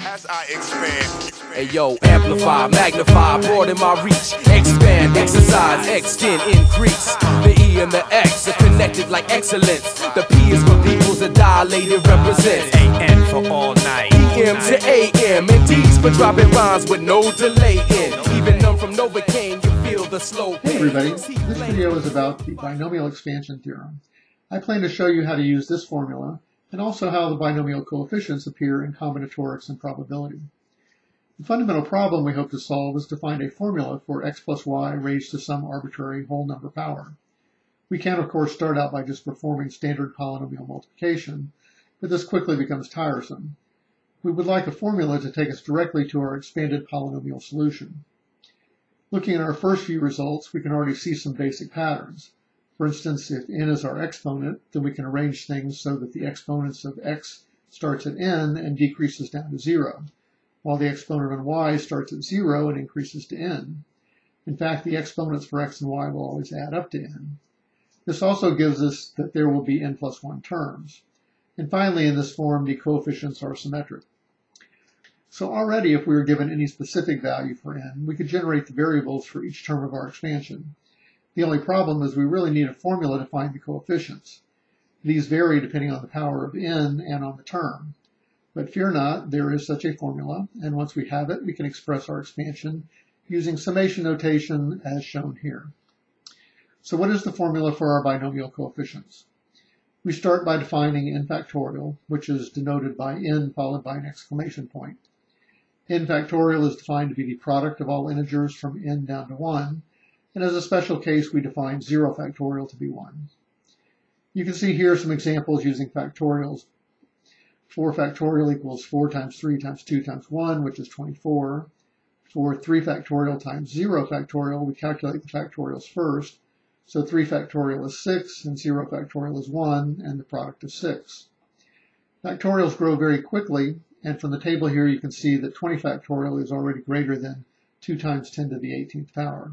as I expand. Hey yo, amplify, magnify, broaden my reach, expand, exercise, extend, increase. The E and the X are connected like excellence. The P is for peoples that dilated represents A-N for all night, PM to AM, and D's for dropping rhymes with no delay in. Even none from Novocaine, you feel the slow pain. Hey everybody, this video is about the binomial expansion theorem. I plan to show you how to use this formula and also how the binomial coefficients appear in combinatorics and probability. The fundamental problem we hope to solve is to find a formula for x plus y raised to some arbitrary whole number power. We can, of course, start out by just performing standard polynomial multiplication, but this quickly becomes tiresome. We would like a formula to take us directly to our expanded polynomial solution. Looking at our first few results, we can already see some basic patterns. For instance, if n is our exponent, then we can arrange things so that the exponents of x starts at n and decreases down to 0, while the exponent on y starts at 0 and increases to n. In fact, the exponents for x and y will always add up to n. This also gives us that there will be n plus 1 terms. And finally, in this form, the coefficients are symmetric. So already, if we were given any specific value for n, we could generate the variables for each term of our expansion. The only problem is we really need a formula to find the coefficients. These vary depending on the power of n and on the term. But fear not, there is such a formula, and once we have it, we can express our expansion using summation notation as shown here. So what is the formula for our binomial coefficients? We start by defining n factorial, which is denoted by n followed by an exclamation point. N factorial is defined to be the product of all integers from n down to 1, and as a special case, we define 0 factorial to be 1. You can see here some examples using factorials. 4 factorial equals 4 times 3 times 2 times 1, which is 24. For 3 factorial times 0 factorial, we calculate the factorials first. So 3 factorial is 6, and 0 factorial is 1, and the product is 6. Factorials grow very quickly, and from the table here you can see that 20 factorial is already greater than 2 times 10 to the 18th power.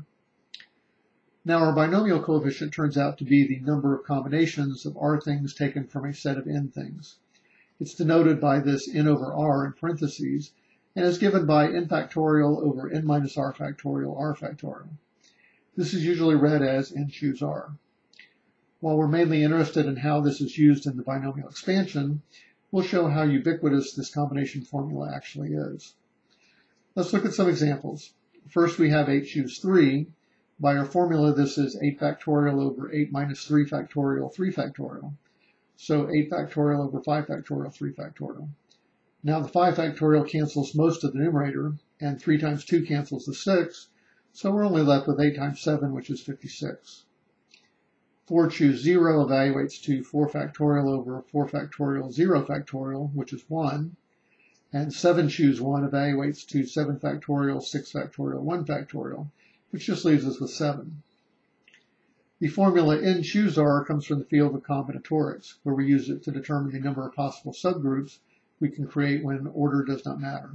Now our binomial coefficient turns out to be the number of combinations of r things taken from a set of n things. It's denoted by this n over r in parentheses, and is given by n factorial over n minus r factorial. This is usually read as n choose r. While we're mainly interested in how this is used in the binomial expansion, we'll show how ubiquitous this combination formula actually is. Let's look at some examples. First, we have 8 choose 3. By our formula, this is 8 factorial over 8 minus 3 factorial 3 factorial. So 8 factorial over 5 factorial 3 factorial. Now the 5 factorial cancels most of the numerator, and 3 times 2 cancels the 6, so we're only left with 8 times 7, which is 56. 4 choose 0 evaluates to 4 factorial over 4 factorial 0 factorial, which is 1. And 7 choose 1 evaluates to 7 factorial 6 factorial 1 factorial, which just leaves us with 7. The formula n choose r comes from the field of combinatorics, where we use it to determine the number of possible subgroups we can create when order does not matter.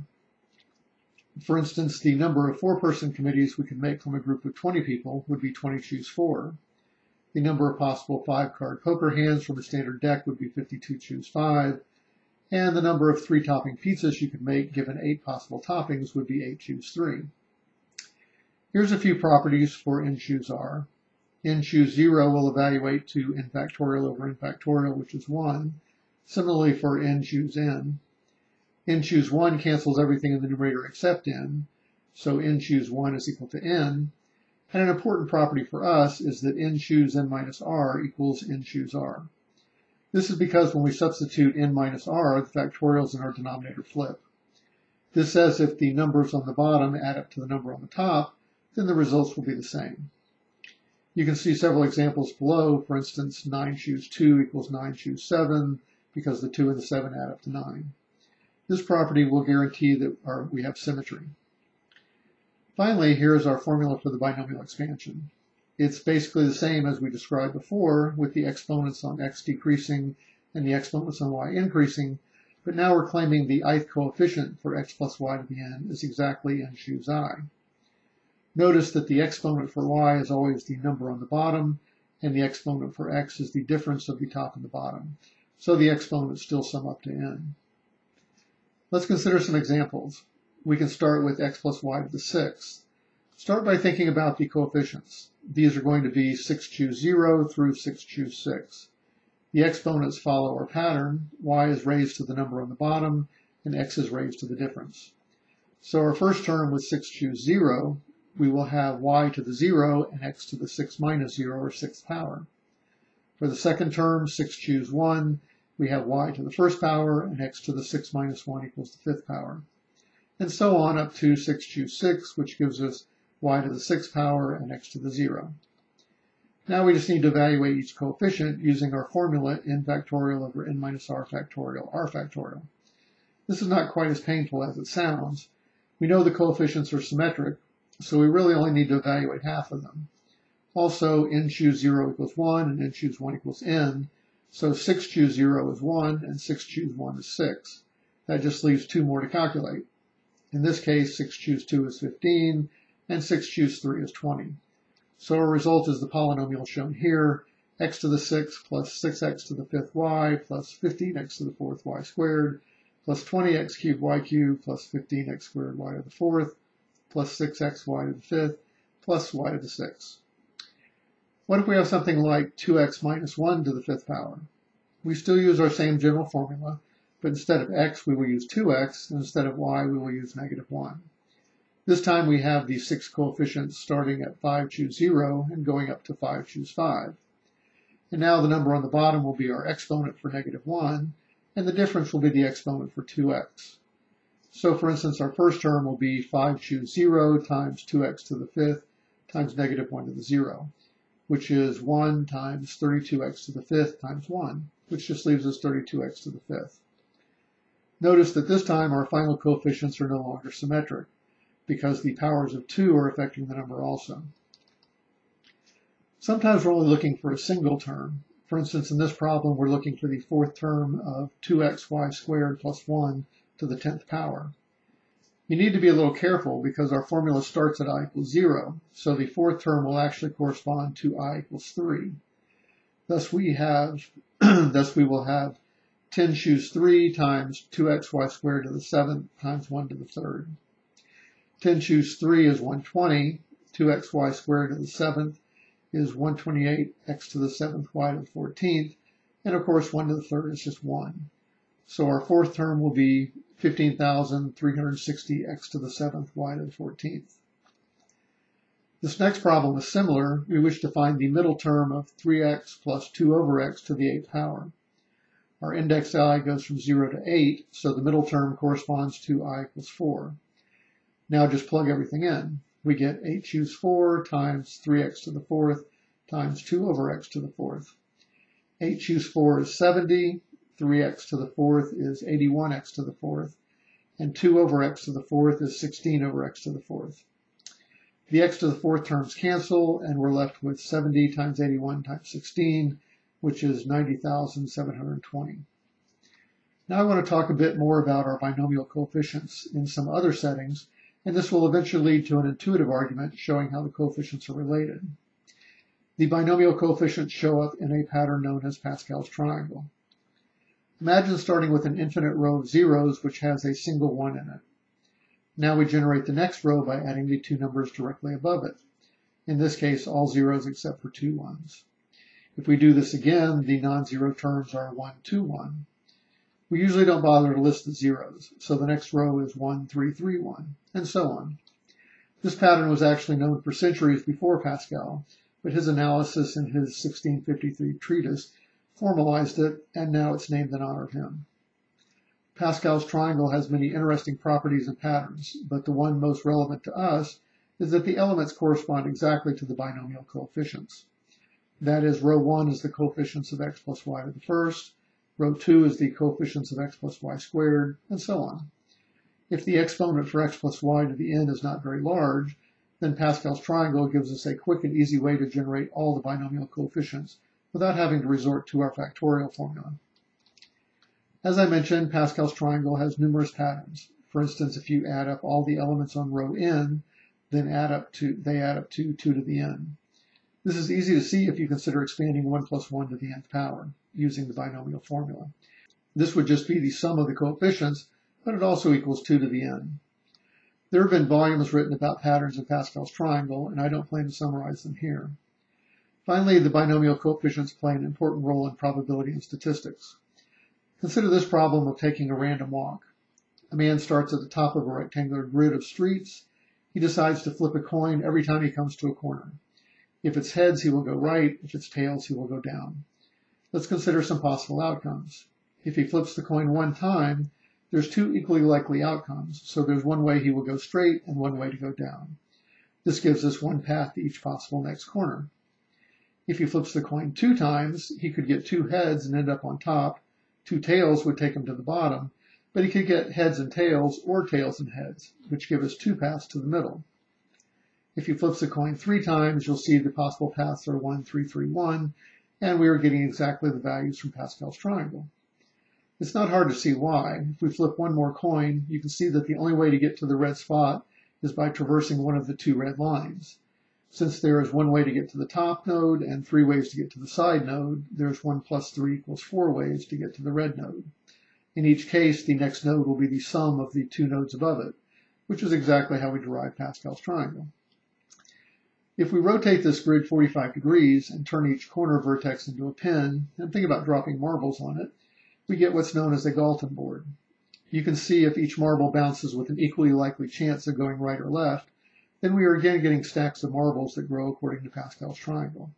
For instance, the number of 4-person committees we could make from a group of 20 people would be 20 choose 4. The number of possible 5-card poker hands from a standard deck would be 52 choose 5. And the number of 3-topping pizzas you could make given 8 possible toppings would be 8 choose 3. Here's a few properties for n choose r. N choose 0 will evaluate to n factorial over n factorial, which is 1. Similarly for n choose n. N choose 1 cancels everything in the numerator except n, so n choose 1 is equal to n. And an important property for us is that n choose n minus r equals n choose r. This is because when we substitute n minus r, the factorials in our denominator flip. This says if the numbers on the bottom add up to the number on the top, then the results will be the same. You can see several examples below. For instance, 9 choose 2 equals 9 choose 7, because the 2 and the 7 add up to 9. This property will guarantee that we have symmetry. Finally, here is our formula for the binomial expansion. It's basically the same as we described before, with the exponents on x decreasing and the exponents on y increasing, but now we're claiming the ith coefficient for x plus y to the n is exactly n choose I. Notice that the exponent for y is always the number on the bottom, and the exponent for x is the difference of the top and the bottom. So the exponents still sum up to n. Let's consider some examples. We can start with x plus y to the sixth. Start by thinking about the coefficients. These are going to be 6 choose 0 through 6 choose 6. The exponents follow our pattern. Y is raised to the number on the bottom, and x is raised to the difference. So our first term with 6 choose 0, we will have y to the 0 and x to the 6 minus 0, or 6th power. For the second term, 6 choose 1, we have y to the first power and x to the 6 minus 1 equals the 5th power. And so on up to 6 choose 6, which gives us y to the 6th power and x to the 0. Now we just need to evaluate each coefficient using our formula n factorial over n minus r factorial r factorial. This is not quite as painful as it sounds. We know the coefficients are symmetric, so we really only need to evaluate half of them. Also, n choose 0 equals 1 and n choose 1 equals n, so 6 choose 0 is 1 and 6 choose 1 is 6. That just leaves 2 more to calculate. In this case, 6 choose 2 is 15, and 6 choose 3 is 20. So our result is the polynomial shown here, x to the 6th plus 6x to the 5th y plus 15x to the 4th y squared plus 20x cubed y cubed plus 15x squared y to the 4th plus 6xy to the 5th plus y to the 6th. What if we have something like 2x minus 1 to the 5th power? We still use our same general formula, but instead of x, we will use 2x, and instead of y, we will use negative 1. This time we have these 6 coefficients starting at 5 choose 0 and going up to 5 choose 5. And now the number on the bottom will be our exponent for negative 1, and the difference will be the exponent for 2x. So for instance, our first term will be 5 choose 0 times 2x to the 5th times negative 1 to the 0, which is 1 times 32x to the 5th times 1, which just leaves us 32x to the 5th. Notice that this time our final coefficients are no longer symmetric, because the powers of 2 are affecting the number also. Sometimes we're only looking for a single term. For instance, in this problem, we're looking for the fourth term of 2xy squared plus 1 to the 10th power. You need to be a little careful because our formula starts at I equals 0, so the fourth term will actually correspond to I equals 3. Thus we will have 10 choose 3 times 2xy squared to the 7th times 1 to the 3rd. 10 choose 3 is 120, 2xy squared to the 7th is 128x to the 7th y to the 14th, and of course 1 to the 3rd is just 1. So our fourth term will be 15,360x to the 7th y to the 14th. This next problem is similar. We wish to find the middle term of 3x plus 2 over x to the 8th power. Our index I goes from 0 to 8, so the middle term corresponds to I equals 4. Now just plug everything in. We get 8 choose 4 times 3x to the 4th times 2 over x to the 4th. 8 choose 4 is 70, 3x to the 4th is 81x to the 4th, and 2 over x to the 4th is 16 over x to the 4th. The x to the 4th terms cancel, and we're left with 70 times 81 times 16, which is 90,720. Now I want to talk a bit more about our binomial coefficients in some other settings, and this will eventually lead to an intuitive argument showing how the coefficients are related. The binomial coefficients show up in a pattern known as Pascal's triangle. Imagine starting with an infinite row of zeros which has a single 1 in it. Now we generate the next row by adding the 2 numbers directly above it. In this case, all zeros except for 2 ones. If we do this again, the non-zero terms are 1, 2, 1. We usually don't bother to list the zeros, so the next row is 1, 3, 3, 1, and so on. This pattern was actually known for centuries before Pascal, but his analysis in his 1653 treatise formalized it, and now it's named in honor of him. Pascal's triangle has many interesting properties and patterns, but the one most relevant to us is that the elements correspond exactly to the binomial coefficients. That is, row 1 is the coefficients of x plus y to the first, row 2 is the coefficients of x plus y squared, and so on. If the exponent for x plus y to the n is not very large, then Pascal's triangle gives us a quick and easy way to generate all the binomial coefficients without having to resort to our factorial formula. As I mentioned, Pascal's triangle has numerous patterns. For instance, if you add up all the elements on row n, then they add up to 2 to the n. This is easy to see if you consider expanding 1 plus 1 to the nth power using the binomial formula. This would just be the sum of the coefficients but it also equals 2 to the n. There have been volumes written about patterns in Pascal's triangle, and I don't plan to summarize them here. Finally, the binomial coefficients play an important role in probability and statistics. Consider this problem of taking a random walk. A man starts at the top of a rectangular grid of streets. He decides to flip a coin every time he comes to a corner. If it's heads, he will go right. If it's tails, he will go down. Let's consider some possible outcomes. If he flips the coin one time, there's 2 equally likely outcomes, so there's one way he will go straight and one way to go down. This gives us one path to each possible next corner. If he flips the coin 2 times, he could get 2 heads and end up on top. 2 tails would take him to the bottom, but he could get heads and tails or tails and heads, which give us 2 paths to the middle. If he flips the coin 3 times, you'll see the possible paths are 1, 3, 3, 1, and we are getting exactly the values from Pascal's triangle. It's not hard to see why. If we flip one more coin, you can see that the only way to get to the red spot is by traversing one of the 2 red lines. Since there is one way to get to the top node and 3 ways to get to the side node, there's 1 plus 3 equals 4 ways to get to the red node. In each case, the next node will be the sum of the 2 nodes above it, which is exactly how we derive Pascal's triangle. If we rotate this grid 45 degrees and turn each corner vertex into a pin and think about dropping marbles on it, we get what's known as a Galton board. You can see if each marble bounces with an equally likely chance of going right or left, then we are again getting stacks of marbles that grow according to Pascal's triangle.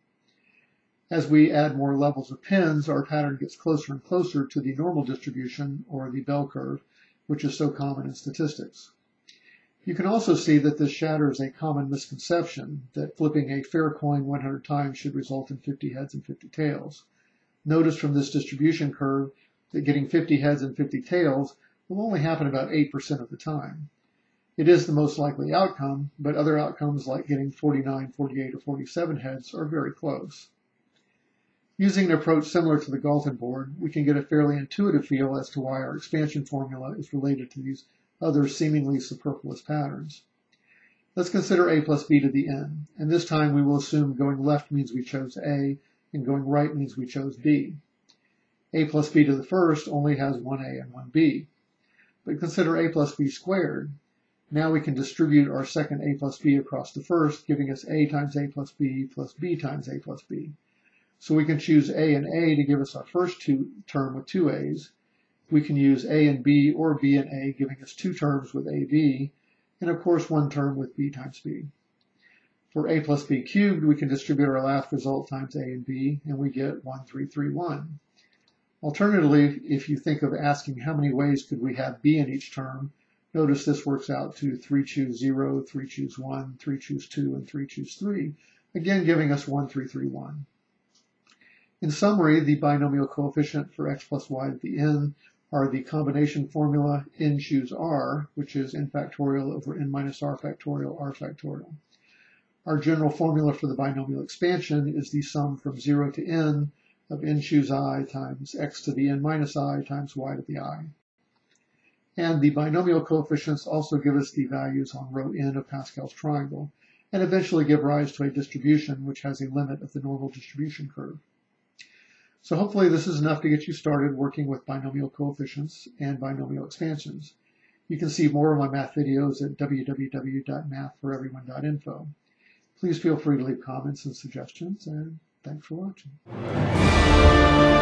As we add more levels of pins, our pattern gets closer and closer to the normal distribution, or the bell curve, which is so common in statistics. You can also see that this shatters a common misconception that flipping a fair coin 100 times should result in 50 heads and 50 tails. Notice from this distribution curve that getting 50 heads and 50 tails will only happen about 8% of the time. It is the most likely outcome, but other outcomes like getting 49, 48, or 47 heads are very close. Using an approach similar to the Galton board, we can get a fairly intuitive feel as to why our expansion formula is related to these other seemingly superfluous patterns. Let's consider a plus b to the n, and this time we will assume going left means we chose a, and going right means we chose b. A plus b to the first only has 1a and 1b. But consider a plus b squared. Now we can distribute our second a plus b across the first, giving us a times a plus b times a plus b. So we can choose a and a to give us our first term with 2 a's. We can use a and b or b and a, giving us 2 terms with ab, and of course 1 term with b times b. For a plus b cubed, we can distribute our last result times a and b, and we get 1, 3, 3, 1. Alternatively, if you think of asking how many ways could we have b in each term, notice this works out to 3 choose 0, 3 choose 1, 3 choose 2, and 3 choose 3, again giving us 1, 3, 3, 1. In summary, the binomial coefficient for x plus y to the n are the combination formula n choose r, which is n factorial over n minus r factorial r factorial. Our general formula for the binomial expansion is the sum from 0 to n of n choose I times x to the n minus I times y to the I. And the binomial coefficients also give us the values on row n of Pascal's triangle, and eventually give rise to a distribution which has a limit of the normal distribution curve. So hopefully this is enough to get you started working with binomial coefficients and binomial expansions. You can see more of my math videos at www.mathforeveryone.info. Please feel free to leave comments and suggestions, and thanks for watching.